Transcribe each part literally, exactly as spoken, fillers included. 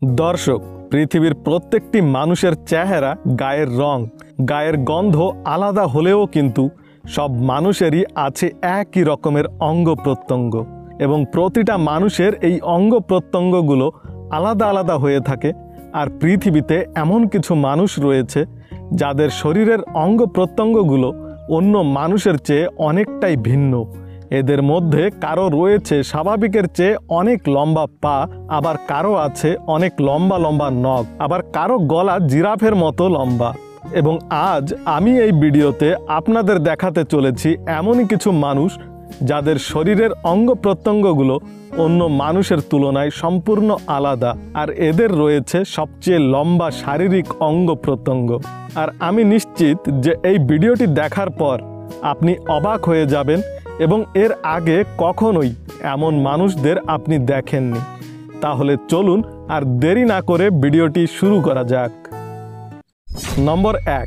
দর্শক, পৃথিবীর প্রত্যেকটি মানুষের চেহারা, গায়ের রং, গায়ের গন্ধ আলাদা হলেও কিন্তু সব মানুষেরই আছে একই রকমের অঙ্গ প্রত্যঙ্গ এবং প্রতিটা মানুষের এই অঙ্গ প্রত্যঙ্গগুলো আলাদা আলাদা হয়ে থাকে। আর পৃথিবীতে এমন কিছু মানুষ রয়েছে যাদের শরীরের অঙ্গ প্রত্যঙ্গগুলো অন্য মানুষের চেয়ে অনেকটাই ভিন্ন। এদের মধ্যে কারো রয়েছে স্বাভাবিকের চেয়ে অনেক লম্বা পা, আবার কারো আছে অনেক লম্বা লম্বা নখ, আবার কারো গলা জিরাফের মতো লম্বা। এবং আজ আমি এই ভিডিওতে আপনাদের দেখাতে চলেছি এমনই কিছু মানুষ যাদের শরীরের অঙ্গ প্রত্যঙ্গগুলো অন্য মানুষের তুলনায় সম্পূর্ণ আলাদা, আর এদের রয়েছে সবচেয়ে লম্বা শারীরিক অঙ্গ প্রত্যঙ্গ। আর আমি নিশ্চিত যে এই ভিডিওটি দেখার পর আপনি অবাক হয়ে যাবেন এবং এর আগে কখনোই এমন মানুষদের আপনি দেখেননি। তাহলে চলুন আর দেরি না করে ভিডিওটি শুরু করা যাক। নম্বর এক,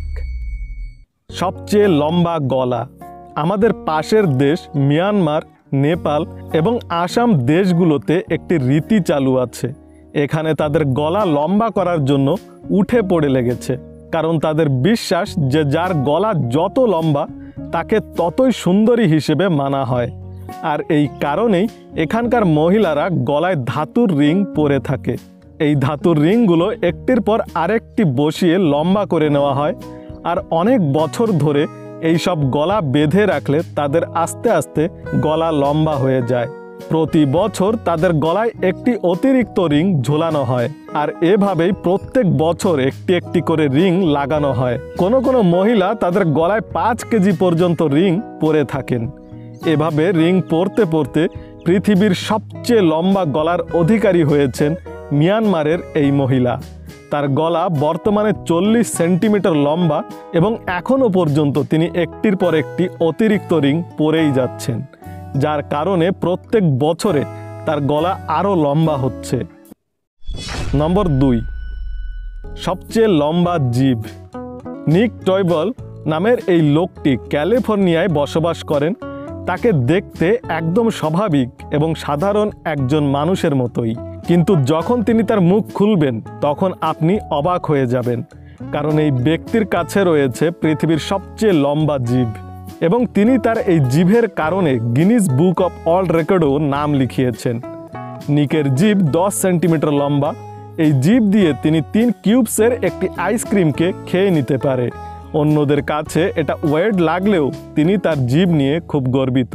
সবচেয়ে লম্বা গলা। আমাদের পাশের দেশ মিয়ানমার, নেপাল এবং আসাম দেশগুলোতে একটি রীতি চালু আছে। এখানে তাদের গলা লম্বা করার জন্য উঠে পড়ে লেগেছে, কারণ তাদের বিশ্বাস যে যার গলা যত লম্বা তাকে ততই সুন্দরী হিসেবে মানা হয়। আর এই কারণেই এখানকার মহিলারা গলায় ধাতুর রিং পরে থাকে। এই ধাতুর রিংগুলো একটির পর আরেকটি বসিয়ে লম্বা করে নেওয়া হয়, আর অনেক বছর ধরে এই সব গলা বেঁধে রাখলে তাদের আস্তে আস্তে গলা লম্বা হয়ে যায়। প্রতি বছর তাদের গলায় একটি অতিরিক্ত রিং ঝোলানো হয়, আর এভাবেই প্রত্যেক বছর একটি একটি করে রিং লাগানো হয়। কোনো কোনো মহিলা তাদের গলায় পাঁচ কেজি পর্যন্ত রিং পরে থাকেন। এভাবে রিং পরতে পরতে পৃথিবীর সবচেয়ে লম্বা গলার অধিকারী হয়েছেন মিয়ানমারের এই মহিলা। তার গলা বর্তমানে চল্লিশ সেন্টিমিটার লম্বা এবং এখনও পর্যন্ত তিনি একটির পর একটি অতিরিক্ত রিং পরেই যাচ্ছেন, যার কারণে প্রত্যেক বছরে তার গলা আরও লম্বা হচ্ছে। নম্বর দুই, সবচেয়ে লম্বা জিভ। নিক টয়বল নামের এই লোকটি ক্যালিফোর্নিয়ায় বসবাস করেন। তাকে দেখতে একদম স্বাভাবিক এবং সাধারণ একজন মানুষের মতোই, কিন্তু যখন তিনি তার মুখ খুলবেন তখন আপনি অবাক হয়ে যাবেন, কারণ এই ব্যক্তির কাছে রয়েছে পৃথিবীর সবচেয়ে লম্বা জিভ এবং তিনি তার এই জিভের কারণে গিনিস বুক অফ ওয়ার্ল্ড রেকর্ডেও নাম লিখিয়েছেন। নিকের জিভ দশ সেন্টিমিটার লম্বা। এই জিভ দিয়ে তিনি তিন কিউবসের একটি আইসক্রিমকে খেয়ে নিতে পারে। অন্যদের কাছে এটা ওয়েড লাগলেও তিনি তার জিভ নিয়ে খুব গর্বিত।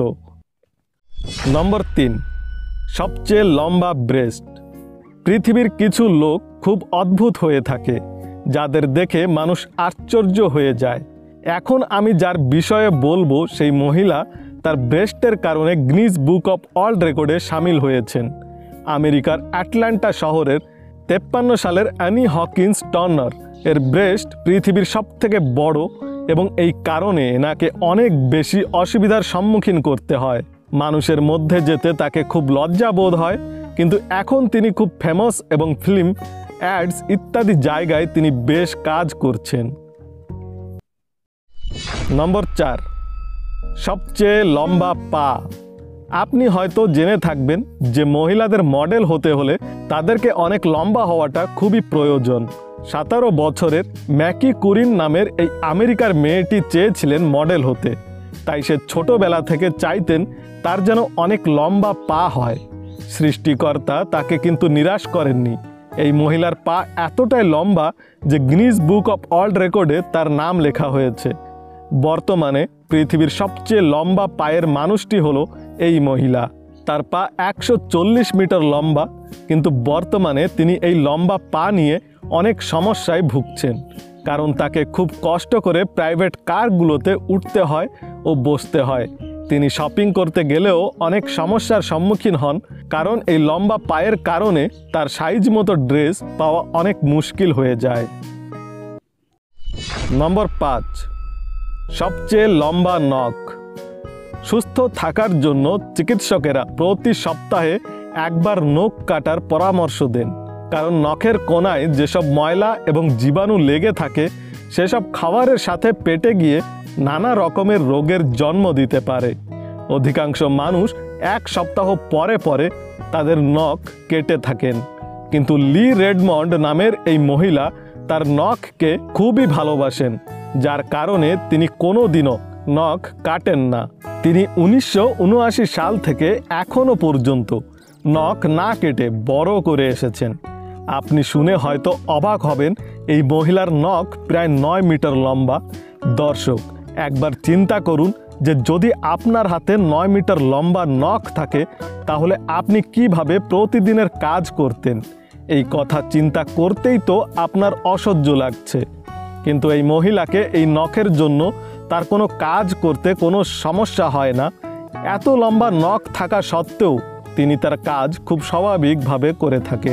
নম্বর তিন, সবচেয়ে লম্বা ব্রেস্ট। পৃথিবীর কিছু লোক খুব অদ্ভুত হয়ে থাকে, যাদের দেখে মানুষ আশ্চর্য হয়ে যায়। এখন আমি যার বিষয়ে বলবো সেই মহিলা তার ব্রেস্টের কারণে গিনিস বুক অফ ওয়ার্ল্ড রেকর্ডে সামিল হয়েছেন। আমেরিকার অ্যাটলান্টা শহরের তেপ্পান্ন সালের অ্যানি হকিন্স টার্নার এর ব্রেস্ট পৃথিবীর সবথেকে বড় এবং এই কারণে এনাকে অনেক বেশি অসুবিধার সম্মুখীন করতে হয়। মানুষের মধ্যে যেতে তাকে খুব লজ্জা বোধ হয়, কিন্তু এখন তিনি খুব ফেমাস এবং ফিল্ম, অ্যাডস ইত্যাদি জায়গায় তিনি বেশ কাজ করছেন। নম্বর চার, সবচেয়ে লম্বা পা। আপনি হয়তো জেনে থাকবেন যে মহিলাদের মডেল হতে হলে তাদেরকে অনেক লম্বা হওয়াটা খুবই প্রয়োজন। সতেরো বছরের ম্যাকি কুরিন নামের এই আমেরিকার মেয়েটি চেয়েছিলেন মডেল হতে, তাই সে ছোটবেলা থেকে চাইতেন তার যেন অনেক লম্বা পা হয়। সৃষ্টিকর্তা তাকে কিন্তু নিরাশ করেননি। এই মহিলার পা এতটাই লম্বা যে গিনিস বুক অফ ওয়ার্ল্ড রেকর্ডে তার নাম লেখা হয়েছে। বর্তমানে পৃথিবীর সবচেয়ে লম্বা পায়ের মানুষটি হলো এই মহিলা। তার পা একশো চল্লিশ মিটার লম্বা, কিন্তু বর্তমানে তিনি এই লম্বা পা নিয়ে অনেক সমস্যায় ভুগছেন, কারণ তাকে খুব কষ্ট করে প্রাইভেট কারগুলোতে উঠতে হয় ও বসতে হয়। তিনি শপিং করতে গেলেও অনেক সমস্যার সম্মুখীন হন, কারণ এই লম্বা পায়ের কারণে তার সাইজ মতো ড্রেস পাওয়া অনেক মুশকিল হয়ে যায়। নম্বর পাঁচ, সবচেয়ে লম্বা নখ। সুস্থ থাকার জন্য চিকিৎসকেরা প্রতি সপ্তাহে একবার নখ কাটার পরামর্শ দেন, কারণ নখের কোনায় যেসব ময়লা এবং জীবাণু লেগে থাকে সেসব খাবারের সাথে পেটে গিয়ে নানা রকমের রোগের জন্ম দিতে পারে। অধিকাংশ মানুষ এক সপ্তাহ পরে পরে তাদের নখ কেটে থাকেন। কিন্তু লি রেডমন্ড নামের এই মহিলা তার নখকে খুবই ভালোবাসেন, যার কারণে তিনি কোনো দিনও নখ কাটেন না। তিনি উনিশশো উনআশি সাল থেকে এখনো পর্যন্ত নখ না কেটে বড় করে এসেছেন। আপনি শুনে হয়তো অবাক হবেন, এই মহিলার নখ প্রায় নয় মিটার লম্বা। দর্শক, একবার চিন্তা করুন যে যদি আপনার হাতে নয় মিটার লম্বা নখ থাকে তাহলে আপনি কিভাবে প্রতিদিনের কাজ করতেন। এই কথা চিন্তা করতেই তো আপনার অসহ্য লাগছে। কিন্তু এই মহিলাকে এই নখের জন্য তার কোনো কাজ করতে কোনো সমস্যা হয় না। এত লম্বা নখ থাকা সত্ত্বেও তিনি তার কাজ খুব স্বাভাবিকভাবে করে থাকেন।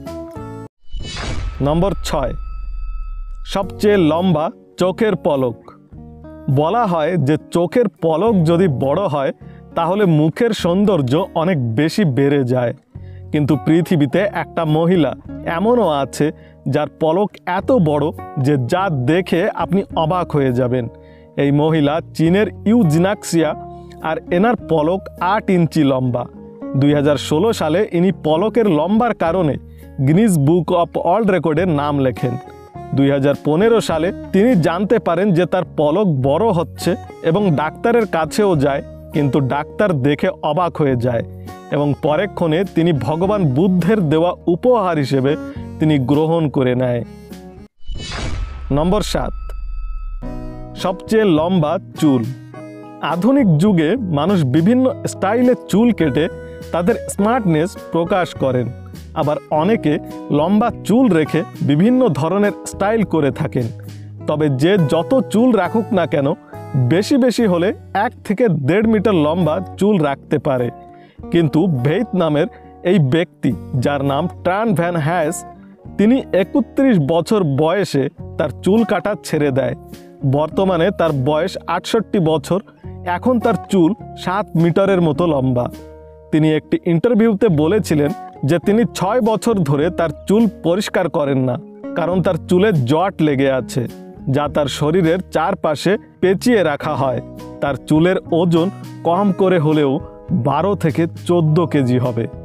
নম্বর ছয়, সবচেয়ে লম্বা চোখের পলক। বলা হয় যে চোখের পলক যদি বড় হয় তাহলে মুখের সৌন্দর্য অনেক বেশি বেড়ে যায়। কিন্তু পৃথিবীতে একটা মহিলা এমনও আছে যার পলক এত বড় যে যা দেখে আপনি অবাক হয়ে যাবেন। এই মহিলা চীনের ইউ জিনাক্সিয়া, আর এনার পলক আট ইঞ্চি লম্বা। দুই হাজার ষোলো সালে ইনি পলকের লম্বার কারণে গিনিস বুক অফ ওয়ার্ল্ড রেকর্ডের নাম লেখেন। দুই হাজার পনেরো সালে তিনি জানতে পারেন যে তার পলক বড় হচ্ছে এবং ডাক্তারের কাছেও যায়, কিন্তু ডাক্তার দেখে অবাক হয়ে যায় এবং পরেক্ষণে তিনি ভগবান বুদ্ধের দেওয়া উপহার হিসেবে তিনি গ্রহণ করে নেয়। নম্বর সাত, সবচেয়ে লম্বা চুল। আধুনিক যুগে মানুষ বিভিন্ন স্টাইলে চুল কেটে তাদের স্মার্টনেস প্রকাশ করেন, আবার অনেকে লম্বা চুল রেখে বিভিন্ন ধরনের স্টাইল করে থাকেন। তবে যে যত চুল রাখুক না কেন, বেশি বেশি হলে এক থেকে দেড় মিটার লম্বা চুল রাখতে পারে। কিন্তু ভেইত নামের এই ব্যক্তি, যার নাম ট্রান ভ্যান হ্যাস, তিনি একত্রিশ বছর বয়সে তার চুল কাটা ছেড়ে দেয়। বর্তমানে তার বয়স আটষট্টি বছর। এখন তার চুল সাত মিটারের মতো লম্বা। তিনি একটি ইন্টারভিউতে বলেছিলেন যে তিনি ছয় বছর ধরে তার চুল পরিষ্কার করেন না, কারণ তার চুলে জট লেগে আছে, যা তার শরীরের চারপাশে পেঁচিয়ে রাখা হয়। তার চুলের ওজন কম করে হলেও বারো থেকে চোদ্দ কেজি হবে।